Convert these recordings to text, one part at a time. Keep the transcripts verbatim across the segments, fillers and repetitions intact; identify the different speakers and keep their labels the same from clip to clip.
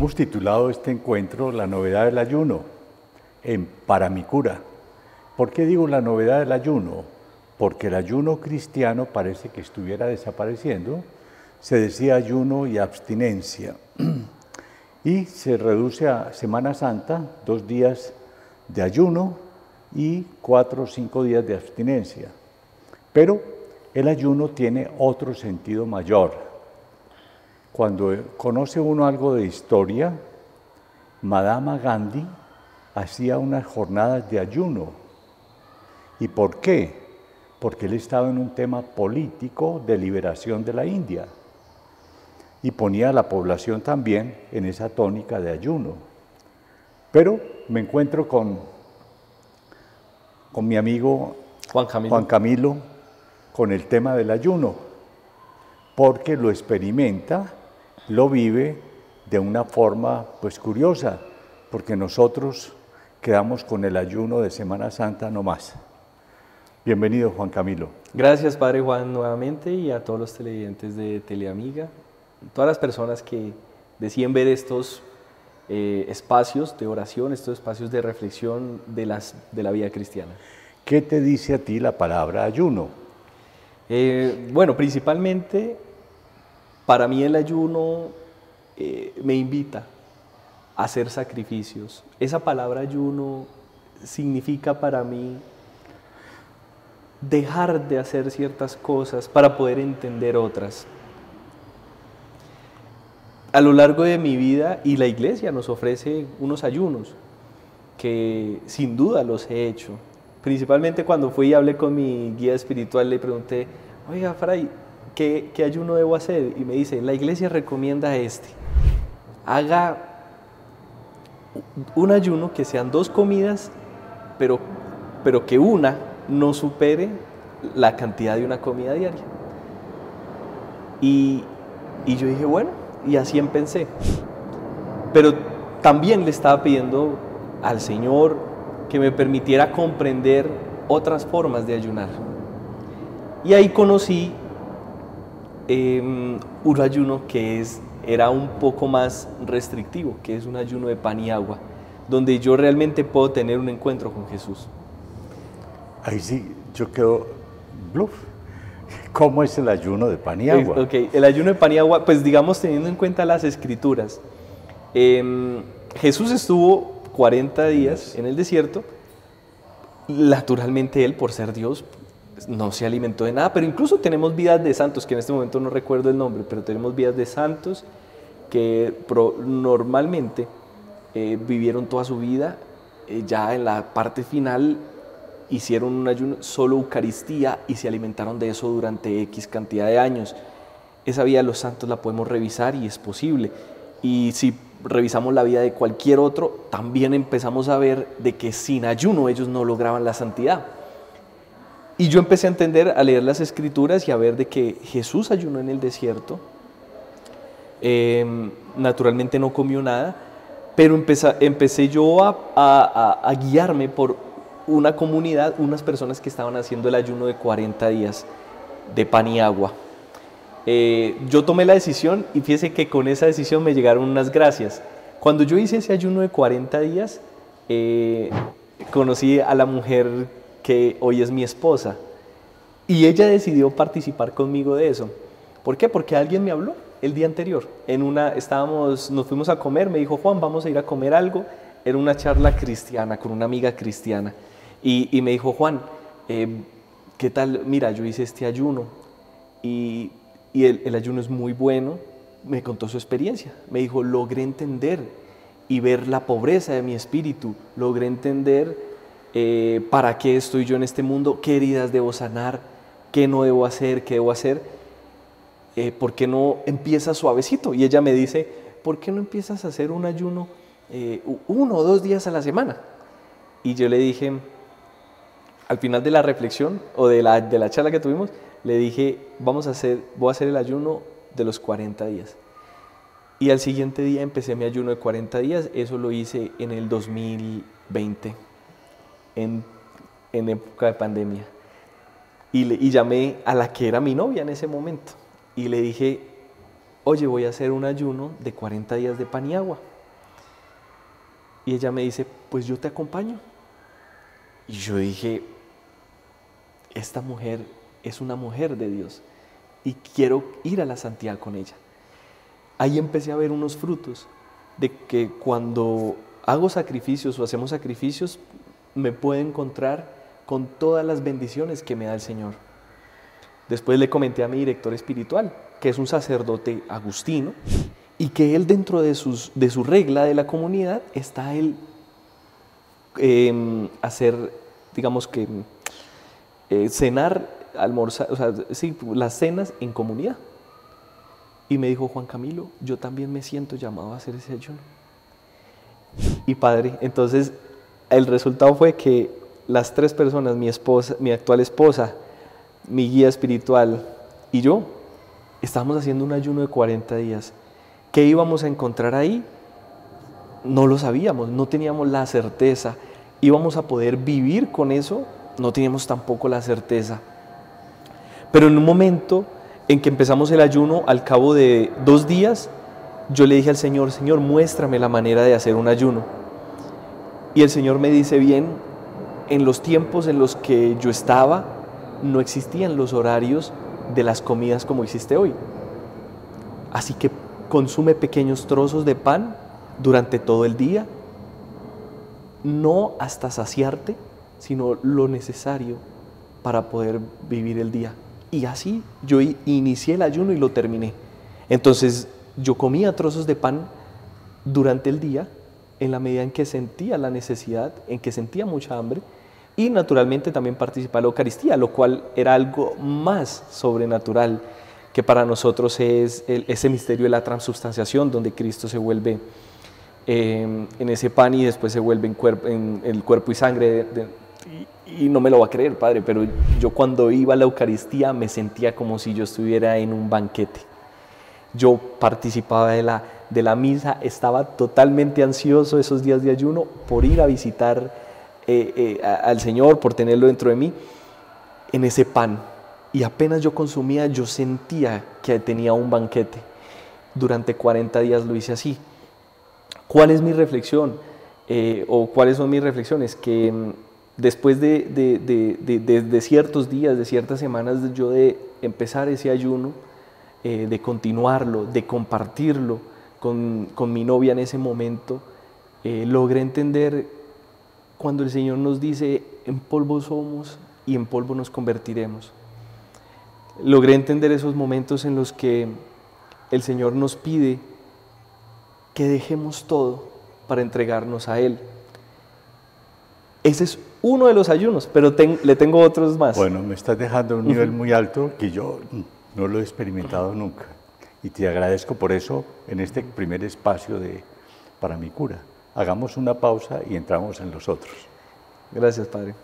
Speaker 1: Hemos titulado este encuentro La novedad del ayuno, en Para mi cura. ¿Por qué digo la novedad del ayuno? Porque el ayuno cristiano parece que estuviera desapareciendo. Se decía ayuno y abstinencia. Y se reduce a Semana Santa, dos días de ayuno y cuatro o cinco días de abstinencia. Pero el ayuno tiene otro sentido mayor. Cuando conoce uno algo de historia, Mahatma Gandhi hacía unas jornadas de ayuno. ¿Y por qué? Porque él estaba en un tema político de liberación de la India y ponía a la población también en esa tónica de ayuno. Pero me encuentro con, con mi amigo
Speaker 2: Juan Camilo.
Speaker 1: Juan Camilo con el tema del ayuno, porque lo experimenta, lo vive de una forma pues curiosa, porque nosotros quedamos con el ayuno de Semana Santa no más. Bienvenido, Juan Camilo.
Speaker 2: Gracias, Padre Juan, nuevamente, y a todos los televidentes de Teleamiga, todas las personas que deciden ver estos eh, espacios de oración, estos espacios de reflexión de, las, de la vida cristiana.
Speaker 1: ¿Qué te dice a ti la palabra ayuno?
Speaker 2: Eh, bueno, principalmente, para mí el ayuno eh, me invita a hacer sacrificios. Esa palabra ayuno significa para mí dejar de hacer ciertas cosas para poder entender otras. A lo largo de mi vida, y la iglesia nos ofrece unos ayunos que sin duda los he hecho. Principalmente cuando fui y hablé con mi guía espiritual, le pregunté, oiga, Fray, ¿qué, qué ayuno debo hacer? Y me dice, la iglesia recomienda este. Haga un ayuno que sean dos comidas, pero, pero que una no supere la cantidad de una comida diaria. Y, y yo dije, bueno, y así empecé. Pero también le estaba pidiendo al Señor que me permitiera comprender otras formas de ayunar. Y ahí conocí eh, un ayuno que es, era un poco más restrictivo, que es un ayuno de pan y agua, donde yo realmente puedo tener un encuentro con Jesús.
Speaker 1: Ahí sí, yo quedo bluff. ¿Cómo es el ayuno de pan y agua?
Speaker 2: Ok, el ayuno de pan y agua, pues digamos teniendo en cuenta las escrituras. Eh, Jesús estuvo cuarenta días en el desierto. Naturalmente él, por ser Dios, no se alimentó de nada, pero incluso tenemos vidas de santos, que en este momento no recuerdo el nombre, pero tenemos vidas de santos que pro, normalmente eh, vivieron toda su vida, eh, ya en la parte final hicieron un ayuno, solo Eucaristía, y se alimentaron de eso durante X cantidad de años. Esa vida de los santos la podemos revisar y es posible. Y si revisamos la vida de cualquier otro, también empezamos a ver de que sin ayuno ellos no lograban la santidad. Y yo empecé a entender, a leer las escrituras y a ver de que Jesús ayunó en el desierto. Eh, naturalmente no comió nada, pero empecé, empecé yo a, a, a guiarme por una comunidad, unas personas que estaban haciendo el ayuno de cuarenta días de pan y agua. Eh, yo tomé la decisión y fíjese que con esa decisión me llegaron unas gracias. Cuando yo hice ese ayuno de cuarenta días, eh, conocí a la mujer que hoy es mi esposa y ella decidió participar conmigo de eso. ¿Por qué? Porque alguien me habló el día anterior. En una, estábamos, nos fuimos a comer, me dijo, Juan, vamos a ir a comer algo. Era una charla cristiana con una amiga cristiana. Y, y me dijo, Juan, eh, ¿qué tal? Mira, yo hice este ayuno y, y el, el ayuno es muy bueno. Me contó su experiencia. Me dijo, logré entender y ver la pobreza de mi espíritu. Logré entender eh, para qué estoy yo en este mundo, qué heridas debo sanar, qué no debo hacer, qué debo hacer. Eh, ¿Por qué no empiezas suavecito? Y ella me dice, ¿por qué no empiezas a hacer un ayuno eh, uno o dos días a la semana? Y yo le dije, al final de la reflexión o de la, de la charla que tuvimos, le dije, vamos a hacer, voy a hacer el ayuno de los cuarenta días. Y al siguiente día empecé mi ayuno de cuarenta días, eso lo hice en el dos mil veinte, en, en época de pandemia. Y, le, y llamé a la que era mi novia en ese momento y le dije, oye, voy a hacer un ayuno de cuarenta días de pan y agua. Y ella me dice, pues yo te acompaño. Y yo dije, esta mujer es una mujer de Dios y quiero ir a la santidad con ella. Ahí empecé a ver unos frutos de que cuando hago sacrificios o hacemos sacrificios, me puedo encontrar con todas las bendiciones que me da el Señor. Después le comenté a mi director espiritual, que es un sacerdote agustino, y que él dentro de, sus, de su regla de la comunidad está el eh, hacer, digamos que, eh, cenar, almorzar, o sea, sí, las cenas en comunidad. Y me dijo, Juan Camilo, yo también me siento llamado a hacer ese ayuno. Y padre, entonces el resultado fue que las tres personas, mi esposa, mi actual esposa, mi guía espiritual y yo, estábamos haciendo un ayuno de cuarenta días. ¿Qué íbamos a encontrar ahí? No lo sabíamos, no teníamos la certeza. ¿Íbamos a poder vivir con eso? No teníamos tampoco la certeza. Pero en un momento en que empezamos el ayuno, al cabo de dos días, yo le dije al Señor, Señor, muéstrame la manera de hacer un ayuno. Y el Señor me dice, bien, en los tiempos en los que yo estaba, no existían los horarios de las comidas como existe hoy. Así que consume pequeños trozos de pan durante todo el día, no hasta saciarte, sino lo necesario para poder vivir el día. Y así yo inicié el ayuno y lo terminé. Entonces yo comía trozos de pan durante el día, en la medida en que sentía la necesidad, en que sentía mucha hambre, y naturalmente también participaba en la Eucaristía, lo cual era algo más sobrenatural, que para nosotros es el, ese misterio de la transubstanciación, donde Cristo se vuelve eh, en ese pan y después se vuelve en, cuerpo, en el cuerpo y sangre. De, de, y, y no me lo va a creer, Padre, pero yo cuando iba a la Eucaristía me sentía como si yo estuviera en un banquete. Yo participaba de la, de la misa, estaba totalmente ansioso esos días de ayuno por ir a visitar Eh, eh, al Señor, por tenerlo dentro de mí, en ese pan. Y apenas yo consumía, yo sentía que tenía un banquete. Durante cuarenta días lo hice así. ¿Cuál es mi reflexión? Eh, o cuáles son mis reflexiones? Que mm, después de, de, de, de, de, de ciertos días, de ciertas semanas, yo de empezar ese ayuno, eh, de continuarlo, de compartirlo con, con mi novia en ese momento, eh, logré entender cuando el Señor nos dice, en polvo somos y en polvo nos convertiremos. Logré entender esos momentos en los que el Señor nos pide que dejemos todo para entregarnos a Él. Ese es uno de los ayunos, pero ten, le tengo otros más.
Speaker 1: Bueno, me estás dejando un nivel muy alto que yo no lo he experimentado nunca. Y te agradezco por eso en este primer espacio de Para mi Cura. Hagamos una pausa y entramos en los otros.
Speaker 2: Gracias, Padre.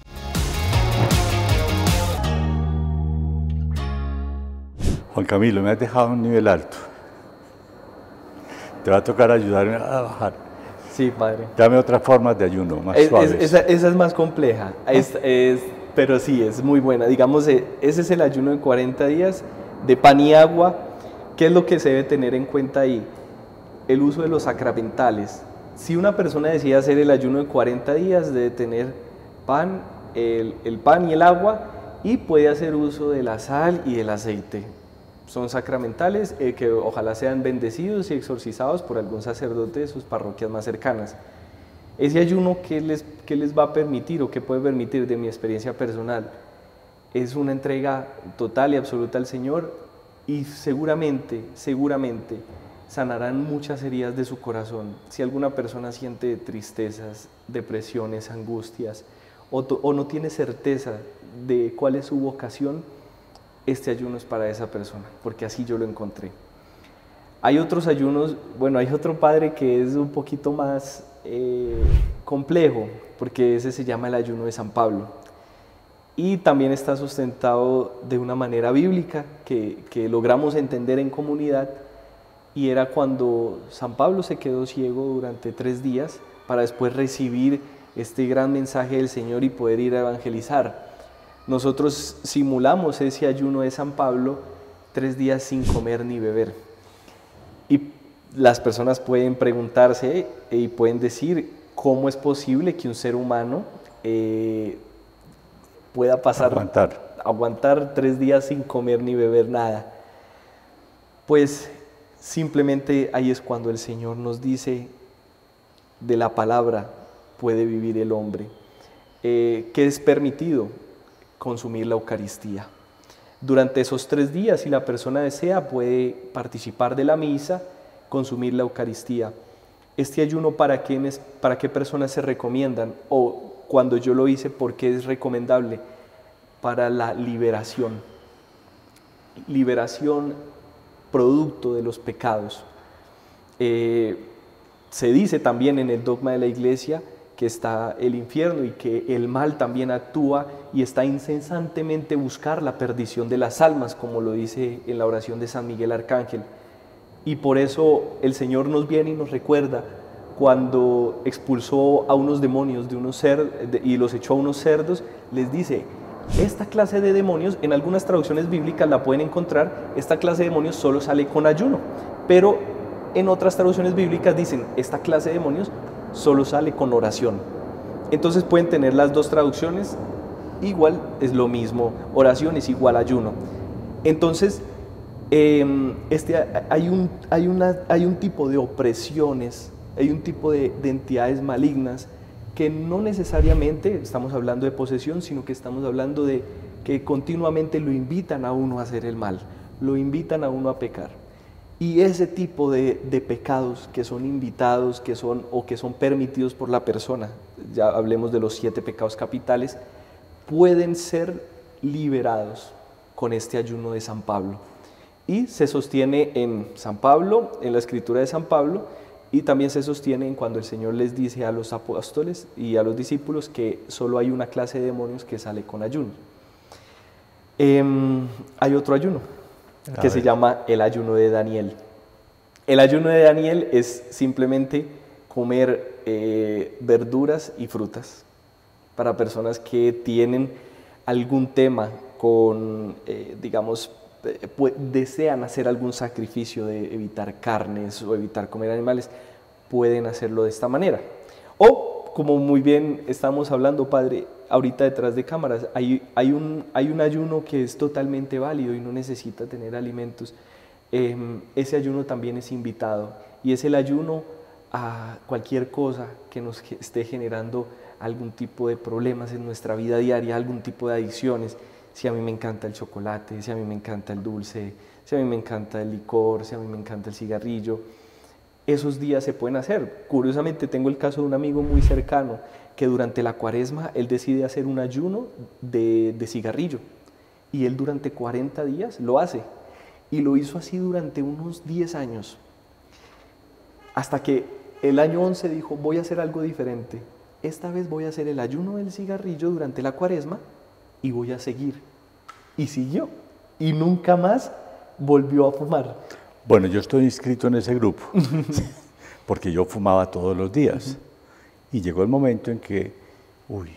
Speaker 1: Juan Camilo, me has dejado un nivel alto. Te va a tocar ayudarme a bajar.
Speaker 2: Sí, Padre.
Speaker 1: Dame otras formas de ayuno, más
Speaker 2: es,
Speaker 1: suaves.
Speaker 2: Es, esa, esa es más compleja, es, es, pero sí, es muy buena. Digamos, ese es el ayuno de cuarenta días de pan y agua. ¿Qué es lo que se debe tener en cuenta ahí? El uso de los sacramentales. Si una persona decide hacer el ayuno de cuarenta días, debe tener pan, el, el pan y el agua, y puede hacer uso de la sal y del aceite. Son sacramentales eh, que ojalá sean bendecidos y exorcizados por algún sacerdote de sus parroquias más cercanas. Ese ayuno, ¿qué les, qué les va a permitir o qué puede permitir de mi experiencia personal? Es una entrega total y absoluta al Señor, y seguramente, seguramente, sanarán muchas heridas de su corazón. Si alguna persona siente tristezas, depresiones, angustias, o, o no tiene certeza de cuál es su vocación, este ayuno es para esa persona, porque así yo lo encontré. Hay otros ayunos, bueno, hay otro padre que es un poquito más eh, complejo, porque ese se llama el ayuno de San Pablo. Y también está sustentado de una manera bíblica que, que logramos entender en comunidad. Y era cuando San Pablo se quedó ciego durante tres días para después recibir este gran mensaje del Señor y poder ir a evangelizar. Nosotros simulamos ese ayuno de San Pablo, tres días sin comer ni beber. Y las personas pueden preguntarse y pueden decir, ¿cómo es posible que un ser humano eh, pueda pasar,
Speaker 1: Aguantar.
Speaker 2: aguantar tres días sin comer ni beber nada? Pues simplemente ahí es cuando el Señor nos dice, de la palabra puede vivir el hombre, eh, que es permitido consumir la Eucaristía. Durante esos tres días, si la persona desea, puede participar de la misa, consumir la Eucaristía. Este ayuno, ¿para qué, para qué personas se recomiendan? O cuando yo lo hice, ¿por qué es recomendable? Para la liberación. Liberación producto de los pecados. Eh, se dice también en el dogma de la Iglesia que está el infierno y que el mal también actúa y está incesantemente buscar la perdición de las almas, como lo dice en la oración de San Miguel Arcángel. Y por eso el Señor nos viene y nos recuerda cuando expulsó a unos demonios de unos cerdos y los echó a unos cerdos, les dice, esta clase de demonios, en algunas traducciones bíblicas la pueden encontrar, esta clase de demonios solo sale con ayuno, pero en otras traducciones bíblicas dicen, esta clase de demonios solo sale con oración. Entonces pueden tener las dos traducciones, igual es lo mismo, oración es igual ayuno. Entonces, eh, este, hay, un, hay, una, hay un tipo de opresiones, hay un tipo de, de entidades malignas que no necesariamente estamos hablando de posesión, sino que estamos hablando de que continuamente lo invitan a uno a hacer el mal, lo invitan a uno a pecar. Y ese tipo de, de pecados que son invitados, que son o que son permitidos por la persona, ya hablemos de los siete pecados capitales, pueden ser liberados con este ayuno de San Pablo. Y se sostiene en San Pablo, en la escritura de San Pablo, y también se sostiene en cuando el Señor les dice a los apóstoles y a los discípulos que solo hay una clase de demonios que sale con ayuno. Eh, hay otro ayuno que se llama el ayuno de Daniel. El ayuno de Daniel es simplemente comer eh, verduras y frutas para personas que tienen algún tema con, eh, digamos, eh, pues, desean hacer algún sacrificio de evitar carnes o evitar comer animales, pueden hacerlo de esta manera. O, como muy bien estamos hablando, Padre, ahorita detrás de cámaras, hay, hay, un, hay un ayuno que es totalmente válido y no necesita tener alimentos. Eh, ese ayuno también es invitado y es el ayuno a cualquier cosa que nos esté generando algún tipo de problemas en nuestra vida diaria, algún tipo de adicciones. Si a mí me encanta el chocolate, si a mí me encanta el dulce, si a mí me encanta el licor, si a mí me encanta el cigarrillo, esos días se pueden hacer. Curiosamente tengo el caso de un amigo muy cercano que durante la cuaresma él decide hacer un ayuno de, de cigarrillo y él durante cuarenta días lo hace y lo hizo así durante unos diez años hasta que el año once dijo, voy a hacer algo diferente, esta vez voy a hacer el ayuno del cigarrillo durante la cuaresma y voy a seguir. Y siguió y nunca más volvió a fumar.
Speaker 1: Bueno, yo estoy inscrito en ese grupo porque yo fumaba todos los días. Uh-huh. Y llegó el momento en que, uy,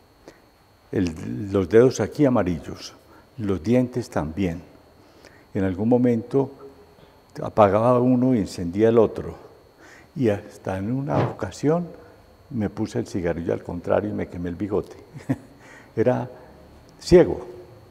Speaker 1: el, los dedos aquí amarillos, los dientes también. En algún momento apagaba uno y encendía el otro. Y hasta en una ocasión me puse el cigarrillo al contrario y me quemé el bigote. Era ciego.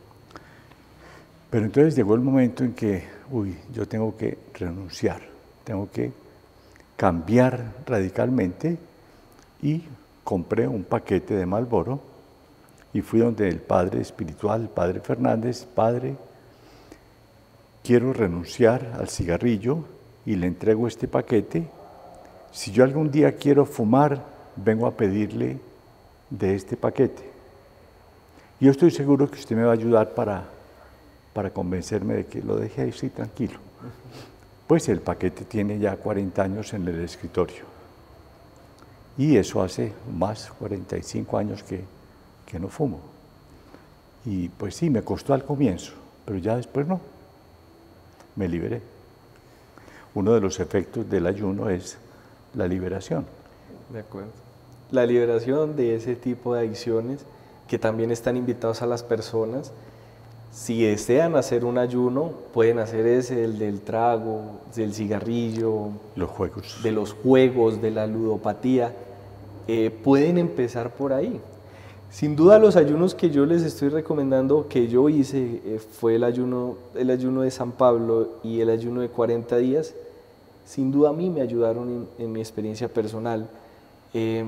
Speaker 1: Pero entonces llegó el momento en que, uy, yo tengo que renunciar, tengo que cambiar radicalmente. Y compré un paquete de Marlboro y fui donde el padre espiritual, el padre Fernández, padre, quiero renunciar al cigarrillo y le entrego este paquete. Si yo algún día quiero fumar, vengo a pedirle de este paquete. Yo estoy seguro que usted me va a ayudar para, para convencerme de que lo deje ahí, sí, tranquilo. Pues el paquete tiene ya cuarenta años en el escritorio. Y eso hace más cuarenta y cinco años que, que no fumo. Y pues sí, me costó al comienzo, pero ya después no. Me liberé. Uno de los efectos del ayuno es la liberación.
Speaker 2: De acuerdo. La liberación de ese tipo de adicciones que también están invitados a las personas. Si desean hacer un ayuno, pueden hacer ese, el del trago, del cigarrillo,
Speaker 1: los juegos.
Speaker 2: de los juegos, de la ludopatía. eh, pueden empezar por ahí. Sin duda los ayunos que yo les estoy recomendando, que yo hice, eh, fue el ayuno, el ayuno de San Pablo y el ayuno de cuarenta días. Sin duda a mí me ayudaron en, en mi experiencia personal. Eh,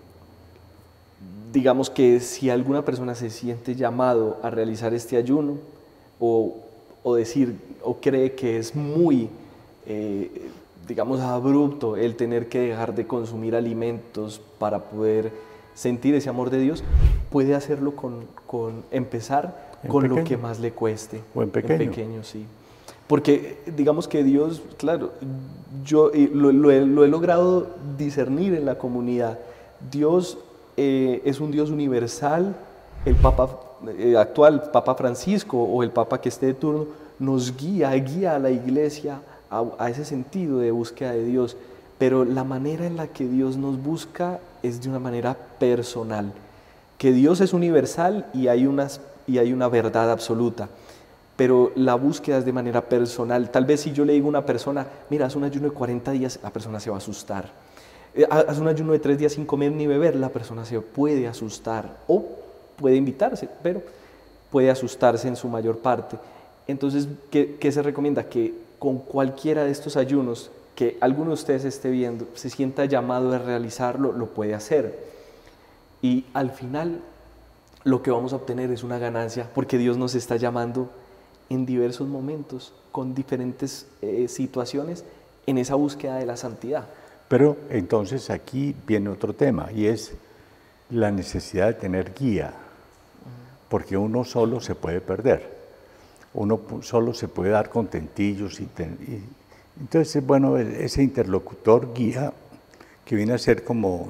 Speaker 2: digamos que si alguna persona se siente llamado a realizar este ayuno o, o decir o cree que es muy, eh, digamos, abrupto el tener que dejar de consumir alimentos para poder sentir ese amor de Dios, puede hacerlo con, con empezar
Speaker 1: en
Speaker 2: con
Speaker 1: pequeño.
Speaker 2: lo que más le cueste.
Speaker 1: O en pequeño.
Speaker 2: En pequeño, sí. Porque digamos que Dios, claro, yo eh, lo, lo, he, lo he logrado discernir en la comunidad. Dios eh, es un Dios universal. El Papa eh, actual, Papa Francisco, o el Papa que esté de turno, nos guía, guía a la Iglesia a, a ese sentido de búsqueda de Dios. Pero la manera en la que Dios nos busca es de una manera personal. Que Dios es universal y hay, unas, y hay una verdad absoluta. Pero la búsqueda es de manera personal. Tal vez si yo le digo a una persona, mira, haz un ayuno de cuarenta días, la persona se va a asustar. Haz un ayuno de tres días sin comer ni beber, la persona se puede asustar. O puede invitarse, pero puede asustarse en su mayor parte. Entonces, ¿qué, qué se recomienda? Que con cualquiera de estos ayunos que alguno de ustedes esté viendo, se sienta llamado a realizarlo, lo puede hacer. Y al final, lo que vamos a obtener es una ganancia, porque Dios nos está llamando en diversos momentos, con diferentes eh, situaciones, en esa búsqueda de la santidad.
Speaker 1: Pero entonces aquí viene otro tema, y es la necesidad de tener guía, porque uno solo se puede perder, uno solo se puede dar contentillos, y, ten, y entonces, bueno, ese interlocutor guía, que viene a ser como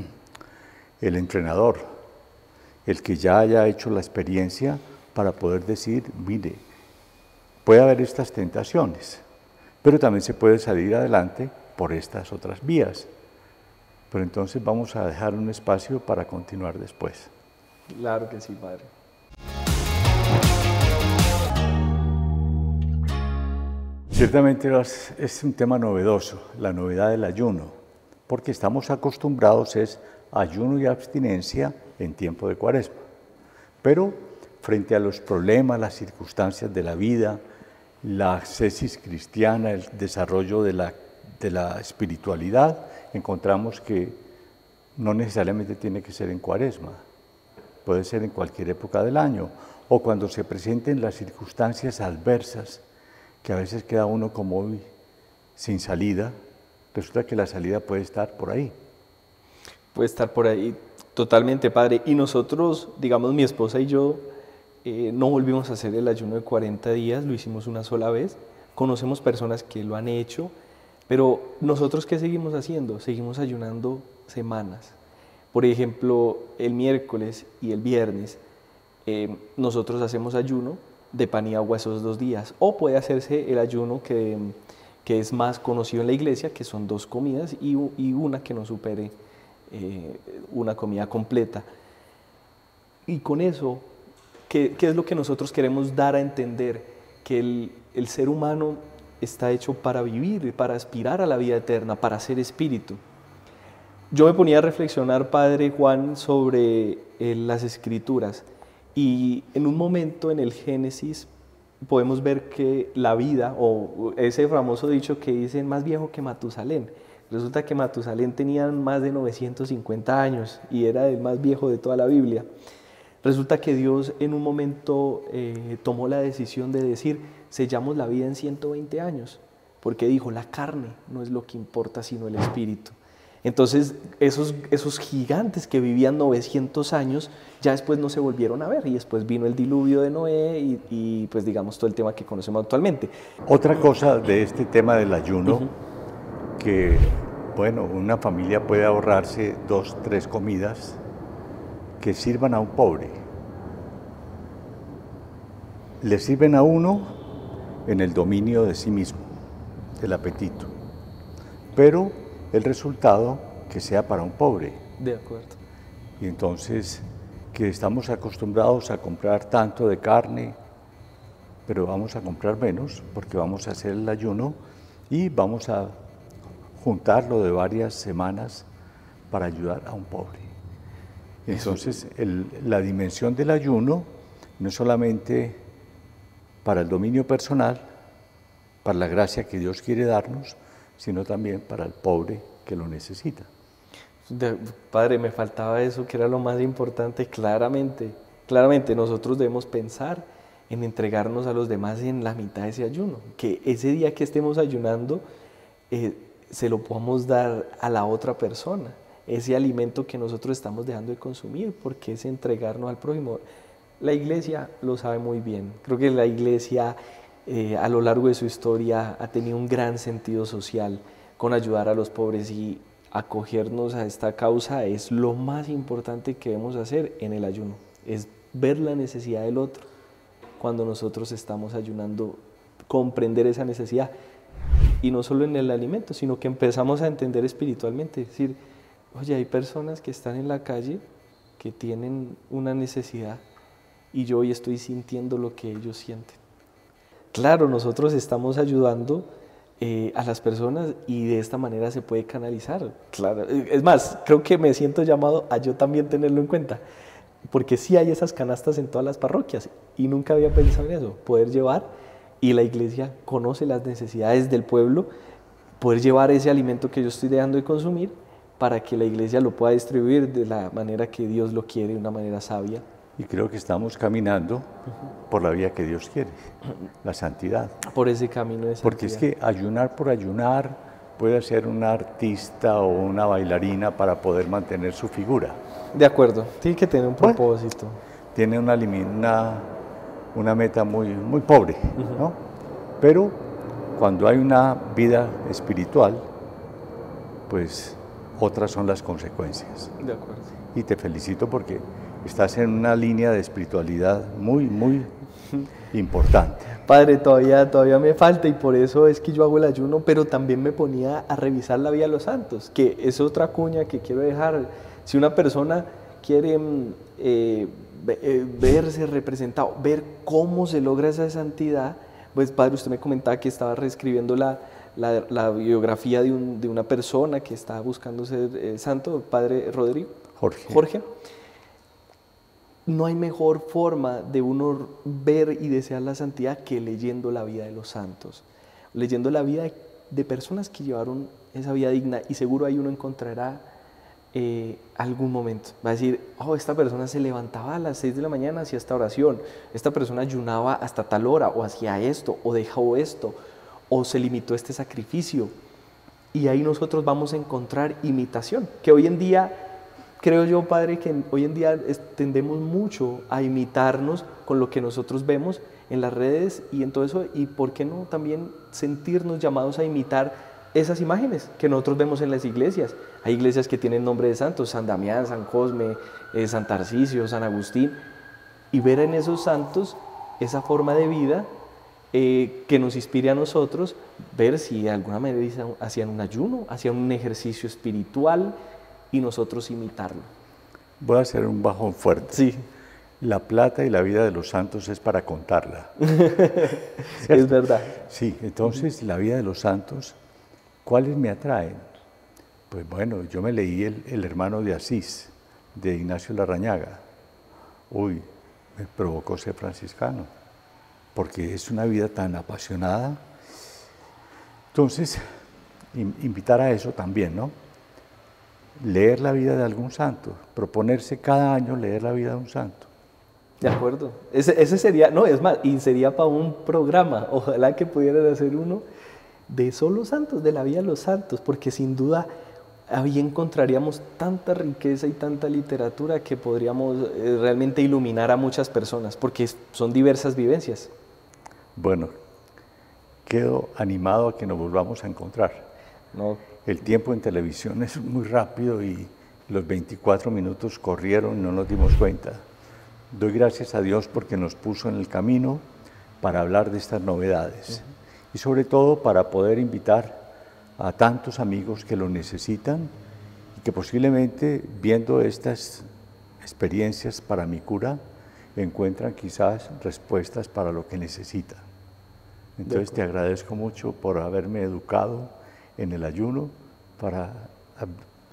Speaker 1: el entrenador, el que ya haya hecho la experiencia para poder decir, mire, puede haber estas tentaciones, pero también se puede salir adelante por estas otras vías. Pero entonces vamos a dejar un espacio para continuar después.
Speaker 2: Claro que sí, Padre.
Speaker 1: Ciertamente es un tema novedoso, la novedad del ayuno, porque estamos acostumbrados es ayuno y abstinencia en tiempo de Cuaresma. Pero frente a los problemas, las circunstancias de la vida, la ascesis cristiana, el desarrollo de la, de la espiritualidad, encontramos que no necesariamente tiene que ser en Cuaresma, puede ser en cualquier época del año, o cuando se presenten las circunstancias adversas, que a veces queda uno como hoy sin salida, resulta que la salida puede estar por ahí.
Speaker 2: Puede estar por ahí, totalmente, Padre. Y nosotros, digamos, mi esposa y yo, eh, no volvimos a hacer el ayuno de cuarenta días, lo hicimos una sola vez. Conocemos personas que lo han hecho, pero nosotros, ¿qué seguimos haciendo? Seguimos ayunando semanas. Por ejemplo, el miércoles y el viernes, eh, nosotros hacemos ayuno de pan y agua esos dos días, o puede hacerse el ayuno que, que es más conocido en la iglesia, que son dos comidas y, y una que no supere eh, una comida completa. Y con eso, ¿qué, qué es lo que nosotros queremos dar a entender? Que el, el ser humano está hecho para vivir, para aspirar a la vida eterna, para ser espíritu. Yo me ponía a reflexionar, Padre Juan, sobre eh, las Escrituras. Y en un momento en el Génesis podemos ver que la vida, o ese famoso dicho que dicen más viejo que Matusalén, resulta que Matusalén tenía más de novecientos cincuenta años y era el más viejo de toda la Biblia. Resulta que Dios en un momento eh, tomó la decisión de decir, sellamos la vida en ciento veinte años, porque dijo, la carne no es lo que importa sino el espíritu. Entonces, esos, esos gigantes que vivían novecientos años, ya después no se volvieron a ver, y después vino el diluvio de Noé y, y pues digamos todo el tema que conocemos actualmente.
Speaker 1: Otra cosa de este tema del ayuno, uh-huh. que bueno, una familia puede ahorrarse dos, tres comidas que sirvan a un pobre. Le sirven a uno en el dominio de sí mismo, del apetito, pero el resultado que sea para un pobre.
Speaker 2: De acuerdo.
Speaker 1: Y entonces, que estamos acostumbrados a comprar tanto de carne, pero vamos a comprar menos porque vamos a hacer el ayuno y vamos a juntarlo de varias semanas para ayudar a un pobre. Entonces, el, la dimensión del ayuno no es solamente para el dominio personal, para la gracia que Dios quiere darnos, sino también para el pobre que lo necesita.
Speaker 2: De, padre, me faltaba eso, que era lo más importante. Claramente, claramente nosotros debemos pensar en entregarnos a los demás en la mitad de ese ayuno, que ese día que estemos ayunando eh, se lo podamos dar a la otra persona, ese alimento que nosotros estamos dejando de consumir, porque es entregarnos al prójimo. La iglesia lo sabe muy bien. Creo que la iglesia eh, a lo largo de su historia ha tenido un gran sentido social con ayudar a los pobres, y acogernos a esta causa es lo más importante que debemos hacer en el ayuno, es ver la necesidad del otro. Cuando nosotros estamos ayunando, comprender esa necesidad, y no solo en el alimento, sino que empezamos a entender espiritualmente, es decir, oye, hay personas que están en la calle que tienen una necesidad y yo hoy estoy sintiendo lo que ellos sienten. Claro, nosotros estamos ayudando eh, a las personas y de esta manera se puede canalizar. Claro, es más, creo que me siento llamado a yo también tenerlo en cuenta, porque sí hay esas canastas en todas las parroquias y nunca había pensado en eso, poder llevar, y la iglesia conoce las necesidades del pueblo, poder llevar ese alimento que yo estoy dejando de consumir para que la iglesia lo pueda distribuir de la manera que Dios lo quiere, de una manera sabia.
Speaker 1: Y creo que estamos caminando por la vía que Dios quiere, la santidad.
Speaker 2: Por ese camino de santidad.
Speaker 1: Porque es que ayunar por ayunar puede ser una artista o una bailarina para poder mantener su figura.
Speaker 2: De acuerdo, tiene que tener un propósito.
Speaker 1: Bueno, tiene una, una, una meta muy, muy pobre, uh-huh. ¿no? Pero cuando hay una vida espiritual, pues otras son las consecuencias.
Speaker 2: De acuerdo.
Speaker 1: Y te felicito porque estás en una línea de espiritualidad muy, muy importante.
Speaker 2: Padre, todavía, todavía me falta, y por eso es que yo hago el ayuno, pero también me ponía a revisar la vida de los santos, que es otra cuña que quiero dejar. Si una persona quiere eh, verse representado, ver cómo se logra esa santidad, pues Padre, usted me comentaba que estaba reescribiendo la, la, la biografía de, un, de una persona que está buscando ser eh, santo, Padre Rodrigo.
Speaker 1: Jorge.
Speaker 2: Jorge. No hay mejor forma de uno ver y desear la santidad que leyendo la vida de los santos, leyendo la vida de personas que llevaron esa vida digna, y seguro ahí uno encontrará eh, algún momento. Va a decir, oh, esta persona se levantaba a las seis de la mañana, hacía esta oración, esta persona ayunaba hasta tal hora, o hacía esto, o dejó esto, o se limitó a este sacrificio. Y ahí nosotros vamos a encontrar imitación, que hoy en día... Creo yo, Padre, que hoy en día tendemos mucho a imitarnos con lo que nosotros vemos en las redes y en todo eso, y por qué no también sentirnos llamados a imitar esas imágenes que nosotros vemos en las iglesias. Hay iglesias que tienen nombre de santos, San Damián, San Cosme, eh, San Tarcisio, San Agustín, y ver en esos santos esa forma de vida eh, que nos inspire a nosotros, ver si de alguna manera hacían un ayuno, hacían un ejercicio espiritual, y nosotros imitarlo.
Speaker 1: Voy a hacer un bajón fuerte.
Speaker 2: Sí.
Speaker 1: La plata y la vida de los santos es para contarla.
Speaker 2: Es verdad.
Speaker 1: Sí, entonces uh-huh. la vida de los santos, ¿cuáles me atraen? Pues bueno, yo me leí el, el hermano de Asís, de Ignacio Larrañaga. Uy, me provocó ser franciscano, porque es una vida tan apasionada. Entonces, in, invitar a eso también, ¿no? Leer la vida de algún santo, proponerse cada año leer la vida de un santo.
Speaker 2: De acuerdo, ese, ese sería, no, es más, y sería para un programa, ojalá que pudieran hacer uno de solo santos, de la vida de los santos, porque sin duda ahí encontraríamos tanta riqueza y tanta literatura que podríamos eh, realmente iluminar a muchas personas, porque son diversas vivencias.
Speaker 1: Bueno, quedo animado a que nos volvamos a encontrar.
Speaker 2: No.
Speaker 1: El tiempo en televisión es muy rápido y los veinticuatro minutos corrieron y no nos dimos cuenta. Doy gracias a Dios porque nos puso en el camino para hablar de estas novedades. Uh-huh. Y sobre todo para poder invitar a tantos amigos que lo necesitan y que posiblemente viendo estas experiencias para mi cura encuentran quizás respuestas para lo que necesitan. Entonces te agradezco mucho por haberme educado en el ayuno para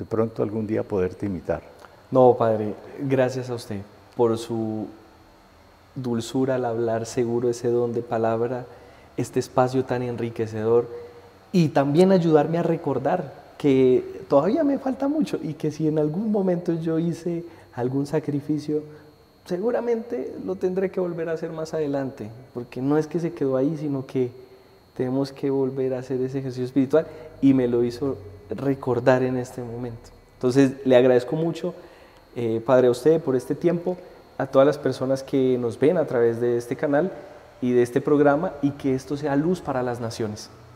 Speaker 1: de pronto algún día poderte imitar.
Speaker 2: No, Padre, gracias a usted por su dulzura al hablar, seguro ese don de palabra, este espacio tan enriquecedor y también ayudarme a recordar que todavía me falta mucho y que si en algún momento yo hice algún sacrificio, seguramente lo tendré que volver a hacer más adelante, porque no es que se quedó ahí, sino que tenemos que volver a hacer ese ejercicio espiritual y me lo hizo recordar en este momento. Entonces le agradezco mucho, eh, Padre, a usted por este tiempo, a todas las personas que nos ven a través de este canal y de este programa y que esto sea luz para las naciones.